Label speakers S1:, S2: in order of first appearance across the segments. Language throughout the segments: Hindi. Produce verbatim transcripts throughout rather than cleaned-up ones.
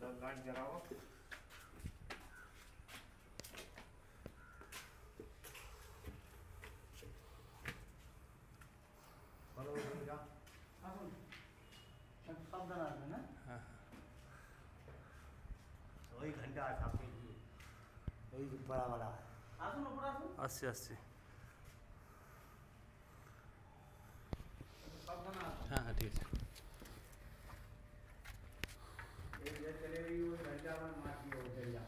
S1: लाइट जलाओ। वही घंटा वही बड़ा वाला
S2: अस्सी अस्सी हाँ हाँ ठीक है।
S1: चले रही वो घंटा में माटी हो जाएगा।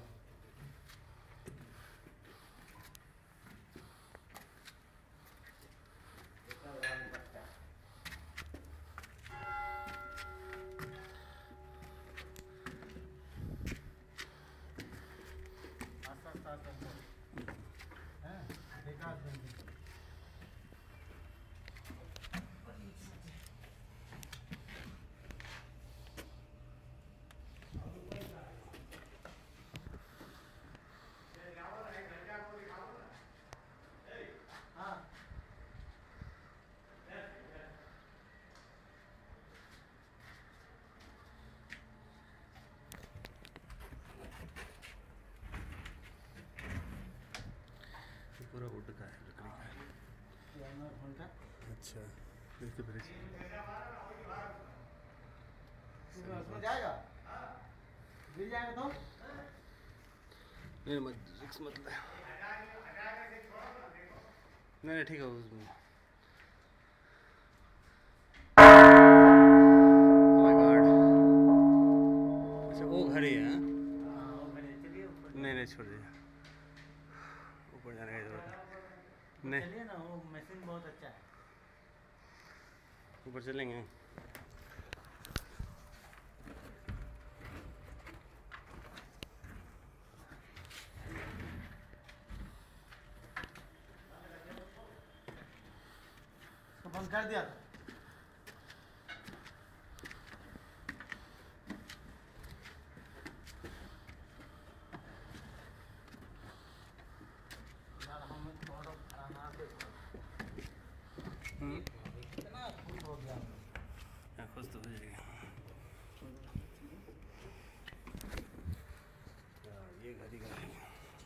S2: पूरा वुड का है, लकड़ी का। अच्छा देखिए ब्रिज
S1: उसमें जाएगा गिर जाएगा तो
S2: नहीं मत रिक्स मत ले। नहीं नहीं ठीक है उसमें। Oh my god. अच्छा वो घर ही है। नहीं नहीं छोड़ दीजिए, ऊपर जाने की जरूरत नहीं।
S1: चलिए ना, वो मशीन बहुत अच्छा है।
S2: ऊपर चलेंगे।
S1: तो बंद कर दिया। कितना खुश हो गया।
S2: खुश तो हो जाएगा। ये घड़ी का है।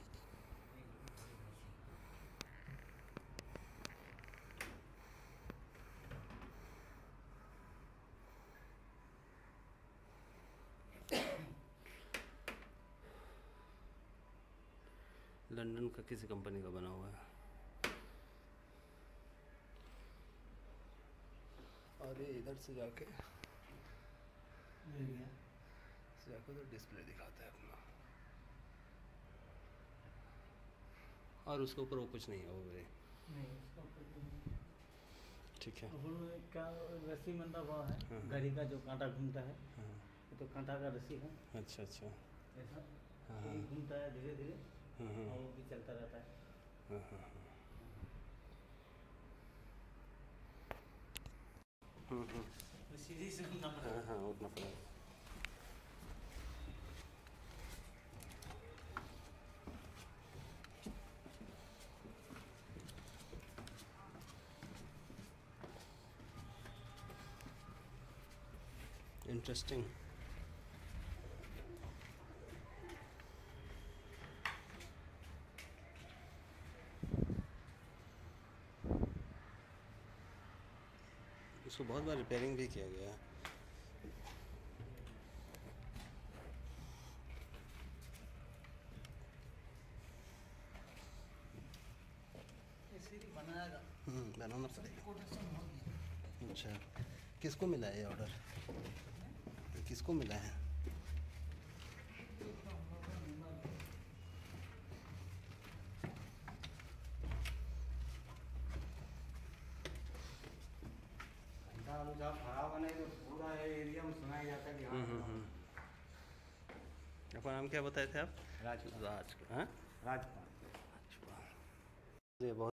S2: लंदन का किसी कंपनी का बना हुआ है। और ये इधर से जाके जाके तो डिस्प्ले दिखाता है अपना, और उसके ऊपर वो कुछ नहीं है वो भी ठीक है।
S1: क्या रस्सी बंधा हुआ है। हाँ। घड़ी का जो कांटा घूमता है। हाँ। तो कांटा का रस्सी है।
S2: अच्छा अच्छा
S1: ऐसा
S2: हाँ
S1: घूमता है धीरे धीरे।
S2: हाँ
S1: और वो भी चलता रहता है।
S2: हाँ हाँ हाँ हम्म हम्म
S1: सीढ़ी से घूमना पड़ेगा।
S2: हाँ हाँ उठना पड़ेगा। इंटरेस्टिंग। इसको बहुत बार रिपेयरिंग भी किया गया है।
S1: बनाएगा।
S2: हम्म बनाना पड़ेगा। अच्छा किसको मिला है ये ऑर्डर, किसको मिला है?
S1: जब खड़ा होगा नहीं तो पूरा एरिया में सुनाई जाता है कि हाँ।
S2: आपका नाम क्या बताए थे आप?
S1: राजपाल।
S2: राज हाँ
S1: राजपाल।
S2: ये बहुत